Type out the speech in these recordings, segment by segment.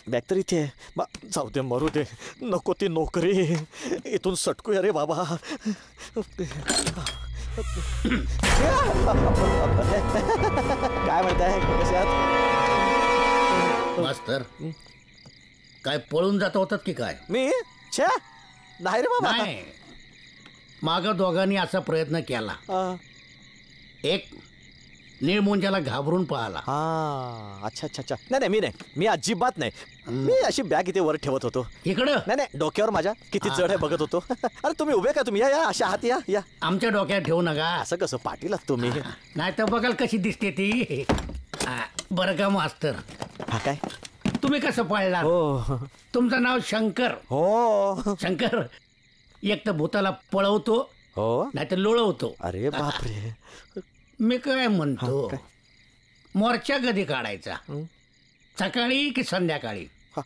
Bag तर इथे आहे. जाऊ दे, मरू दे, नको ती नोकरी. इथून सटकूया रे बाबा. काय म्हणताय, कसे आहात? मास्तर, काय पळून जात होतात की काय? मी छे नाही रे बाबा. नाही, माग दोघांनी असा प्रयत्न केला. एक निळमुंजाला घाबरून पाहिला. हा, अच्छा अच्छा अच्छा. नाही नाही, मी अजिबात नाही. मी अशी बॅग इथे वर ठेवत होतो. इकडं नाही, डोक्यावर माझ्या किती चढ आहे बघत होतो. अरे तुम्ही उभे का? तुम्ही या या, अशा हात या. आमच्या डोक्यात ठेवू नका. असं कसं पाटील आहात तुम्ही? नाही तर बघाल कशी दिसते ती. बरं का मास्तर, हा काय? तुम्ही कसं पाळणार? हो तुमचं नाव शंकर. हो शंकर एक तर भूताला पळवतो, हो. नाही तर लोळवतो. अरे बापरे. मी काय म्हणतो, मोर्चा कधी काढायचा? सकाळी की संध्याकाळी?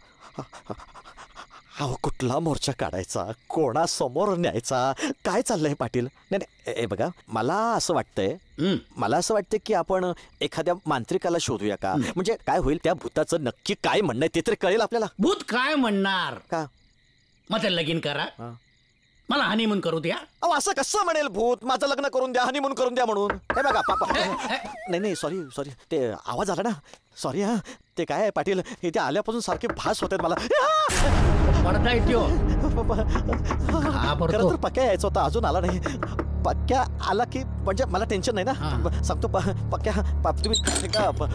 अहो, कुठला मोर्चा काढायचा, कोणासमोर न्यायचा, काय चाललंय पाटील? नाही बघा, मला असं वाटतंय की आपण एखाद्या मांत्रिकाला शोधूया का? म्हणजे काय होईल, त्या भूताचं नक्की काय म्हणणं आहे ते तरी कळेल आपल्याला. भूत काय म्हणणार? का मग ते लगीन करा, मला हनीमून करू द्या. अहो, असं कसं म्हणेल भूत, माझं लग्न करून द्या, हनीमून करून द्या म्हणून? हे बघा पापा, नाही सॉरी, ते आवाज आला ना, सॉरी. हा, ते काय आहे पाटील, इथे आल्यापासून सारखे भास होतात मला. पडता येतो खरं तर पक्या यायचं होता, अजून आला नाही. पक्या आला की म्हणजे मला टेन्शन नाही ना. सांगतो पक्या, तुम्ही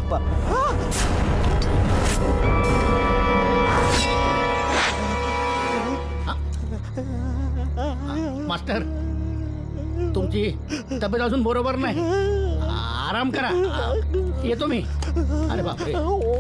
मास्टर, तुमची तब्येत अजून बरोबर नाही, आराम करा. येतो मी. अरे बापरे.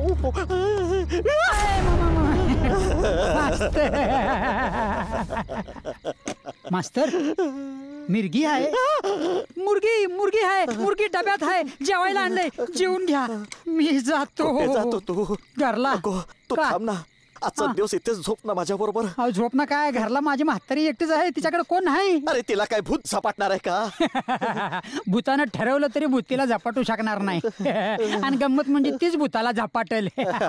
मास्तर, मिरगी आहे, मुर्गी आहे, मुर्गी डब्यात आहे, जेवायला आणलंय, जेवून घ्या. मी जातो तू घरला. तू थांब ना, आजचा दिवस इथेच झोप ना माझ्या बरोबर. झोप ना काय, घरला माझी म्हातारी एकटीच आहे, तिच्याकडे कोण नाही. अरे तिला काय भूत झपाटणार आहे का? भूतानं ठरवलं तरी भूत तिला झपाटू शकणार नाही. आणि गंमत म्हणजे तीच भूताला झपाटेल.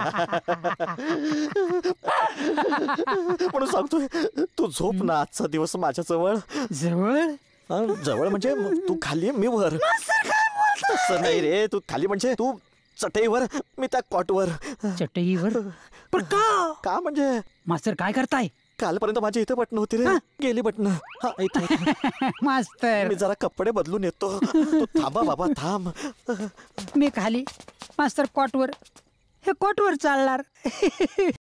म्हणून सांगतोय, तू झोप ना आजचा दिवस माझ्या जवळ. जवळ म्हणजे तू खाली मी वर. तसं नाही रे, तू खाली म्हणजे तू चटईवर, मी त्या कॉटवर. चटईवर? पण का म्हणजे? मास्तर काय करताय? कालपर्यंत माझी इथे बटन होती रे, गेली बटन. मास्तर, मी जरा कपडे बदलून येतो. तू थांबा बाबा, थांब. मी खाली, मास्तर कॉटवर. हे कॉटवर चालणार.